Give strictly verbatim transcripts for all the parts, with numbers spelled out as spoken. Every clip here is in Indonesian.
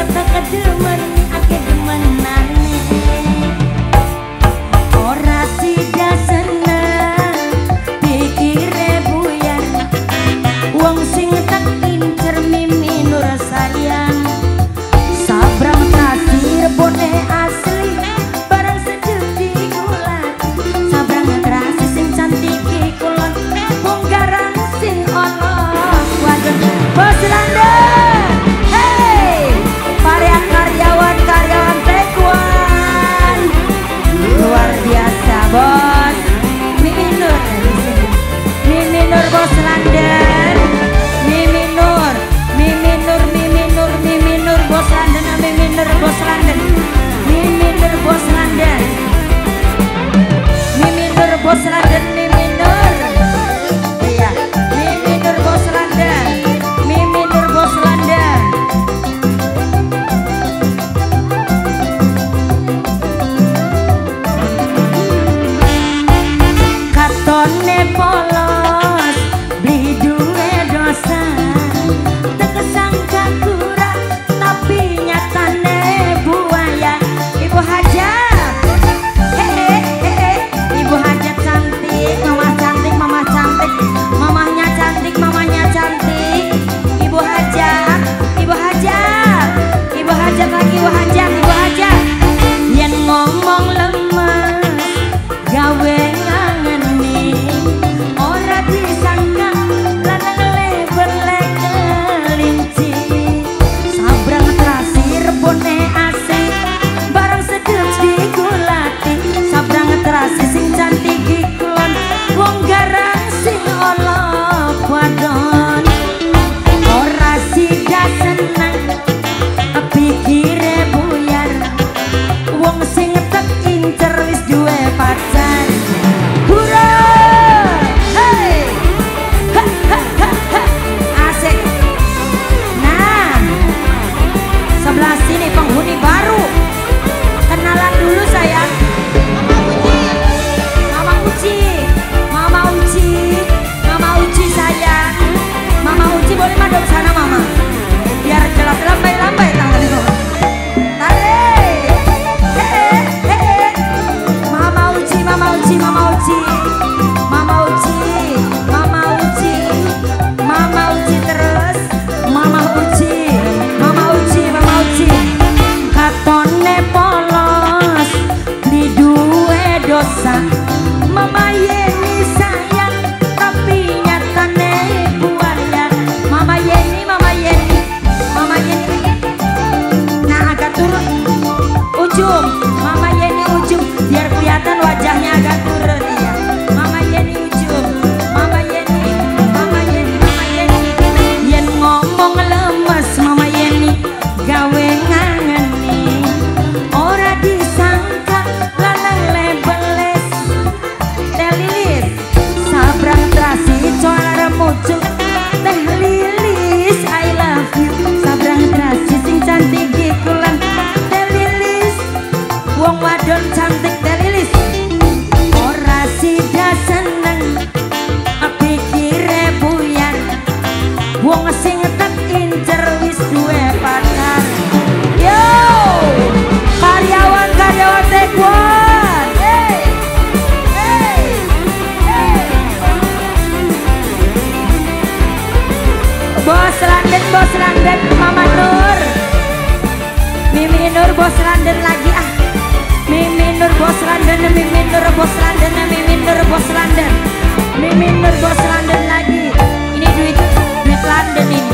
Bos London lagi ah. Mimi Nur Bos London, Mimi Nur Bos London, Mimi Nur Bos London, Mimi Nur Bos London lagi. Ini duit duit London ini.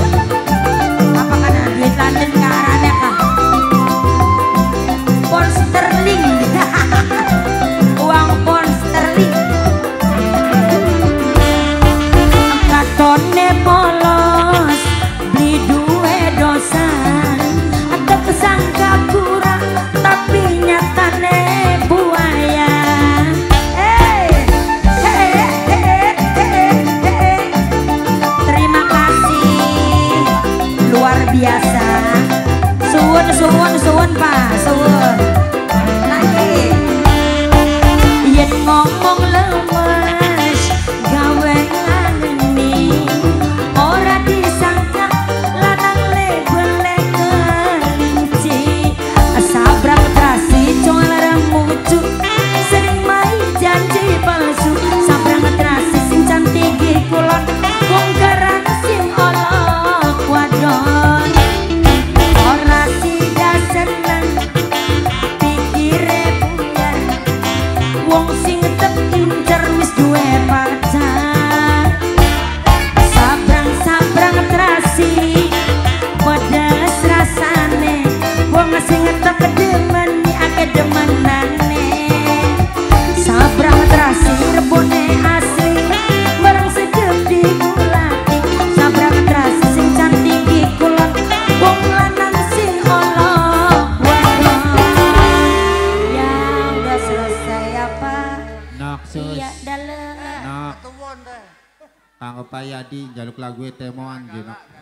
Apa karena duit London karena kah? Pound sterling. Uang pound sterling. Katone polos beli duwe dosa. Ada kesangka kurang tapi nyatane buaya. Hey, hey, hey, hey, hey. Terima kasih luar biasa. Suwun suwun suwun Pak, suwun. Lagi yen ngomong lemes gawe ngani ora disangka lanang lebele kelinci. Kanggo Payadi jaluk lagu temoan jenok.